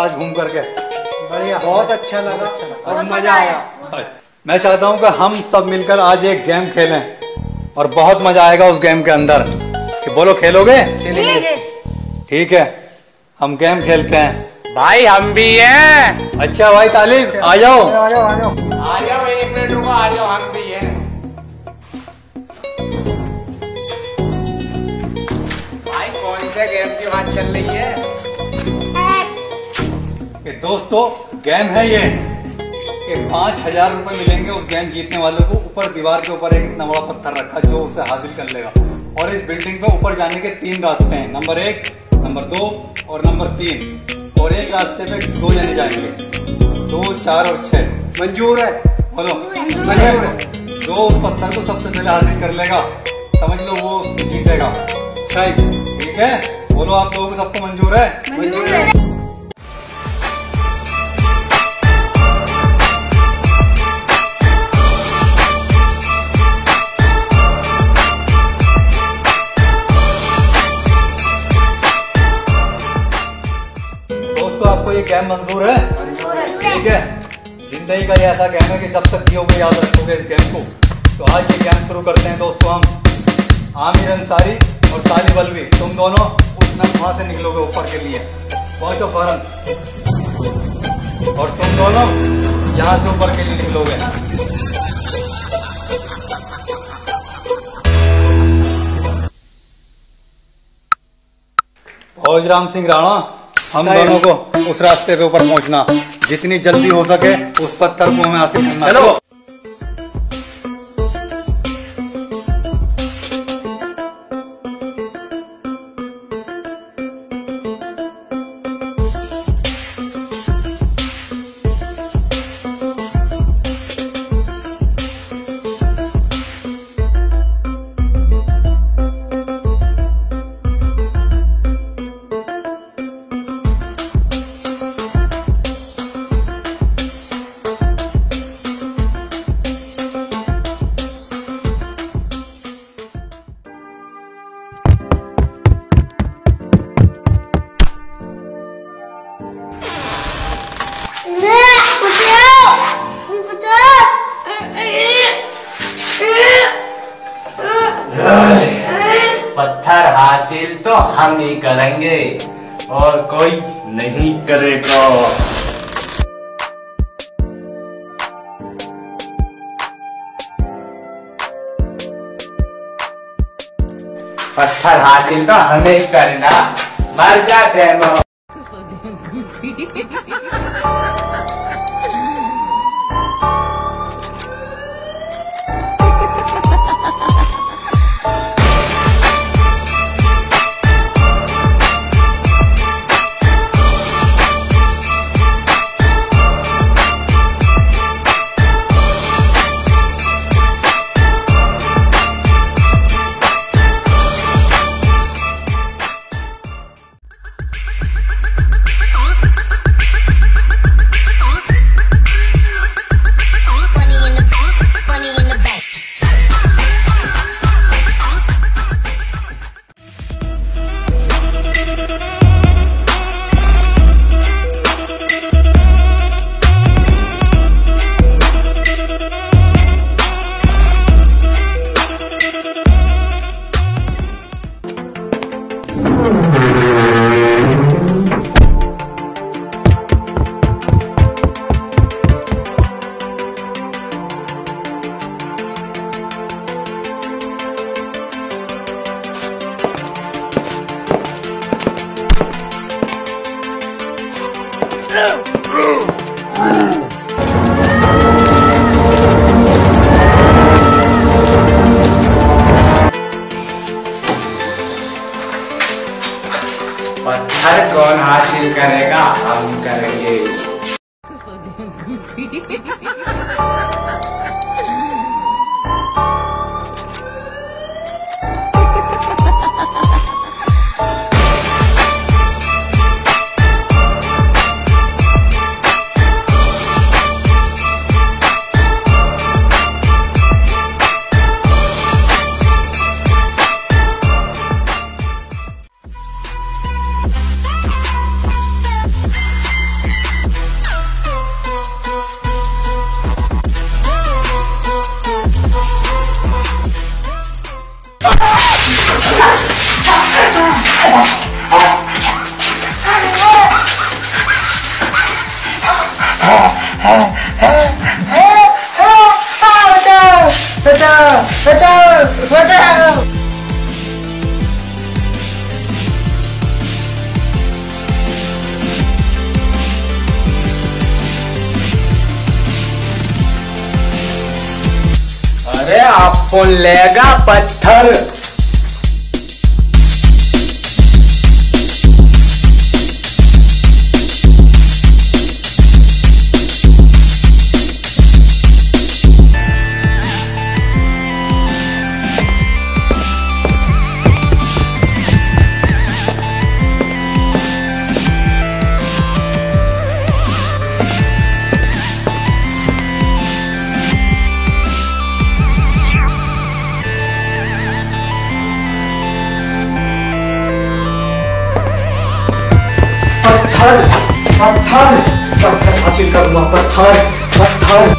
आज घूम करके? बढ़िया, बहुत अच्छा लगा और मजा आया। मैं चाहता हूँ कि हम सब मिलकर आज एक गेम खेलें और बहुत मजा आएगा उस गेम के अंदर। कि बोलो, खेलोगे? खेलेंगे। ठीक है, हम गेम खेलते हैं। भाई हम भी हैं। अच्छा भाई तालिब, आ जाओ। आ जाओ, आ जाओ। आ जाओ, 1 मिनट रुको, आ जाओ, हम भी हैं। भाई कौन से गेम की बात चल रही है? कि दोस्तों गेम है ये कि 5,000 रुपए मिलेंगे उस गेम जीतने वालों को। ऊपर दीवार के ऊपर एक इतना बड़ा पत्थर रखा जो उसे हासिल कर लेगा। और इस बिल्डिंग पे ऊपर जाने के 3 रास्ते हैं, नंबर 1, नंबर 2 और नंबर 3। और एक रास्ते पे 2 जने जाएंगे, 2, 4 और 6। मंजूर है? बोलो मंजूर है। जो उस पत्थर को सबसे पहले हासिल कर लेगा, समझ लो वो उसको जीतेगा। सही। ठीक है, बोलो आप लोगों को सबको मंजूर है? मंजूर है। दोस्तों आपको ये गेम मंजूर है? ठीक है, जिंदगी का ये ऐसा गेम है कि जब तक जियोगे याद रखोगे इस गेम को। तो आज ये गेम शुरू करते हैं दोस्तों। हम आमिर अंसारी और तालिब अलवी, तुम दोनों उस नम वहां से निकलोगे ऊपर के लिए, पहुंचो फौरन। और तुम दोनों यहाँ से ऊपर के लिए निकलोगे। फौज राम सिंह राणा, हम दोनों को उस रास्ते पे ऊपर पहुंचना, जितनी जल्दी हो सके उस पत्थर को हमें हासिल करना। चलो। पत्थर हासिल तो हम ही करेंगे और कोई नहीं करेगा। पत्थर हासिल तो हमें करना, मर जाते हैं। पत्थर कौन हासिल करेगा? हम करेंगे। बचाओ बचाओ। अरे आपको लेगा पत्थर। पत्थर पत्थर पत्थर हासिल करूंगा। पत्थर पत्थर।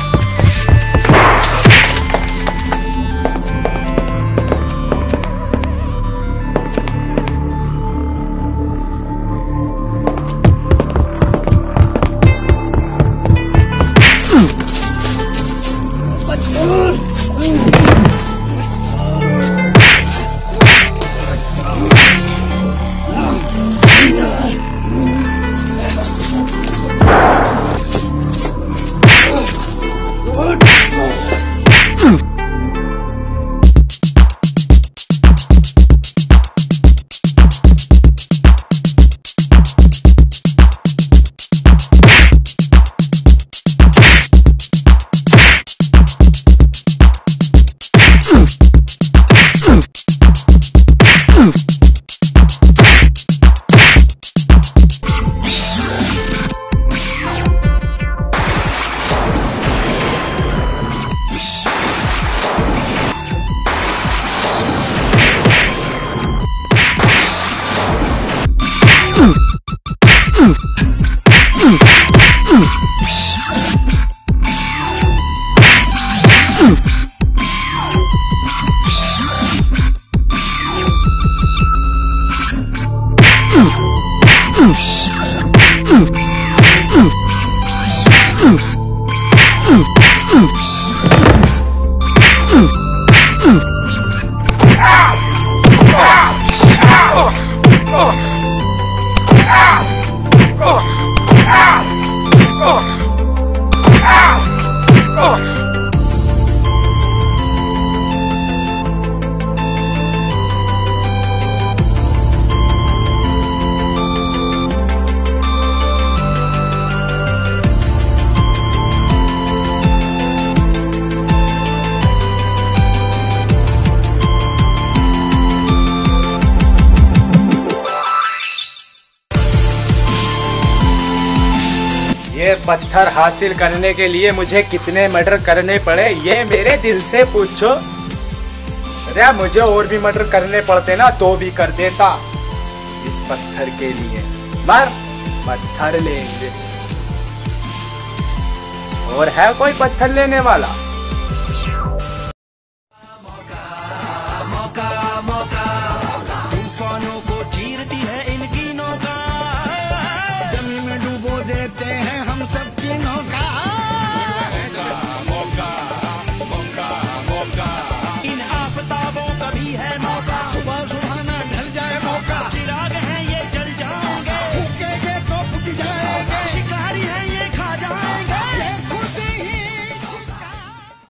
ये पत्थर हासिल करने के लिए मुझे कितने मर्डर करने पड़े ये मेरे दिल से पूछो। अरे मुझे और भी मर्डर करने पड़ते ना तो भी कर देता इस पत्थर के लिए। मर पत्थर लेंगे। और है कोई पत्थर लेने वाला?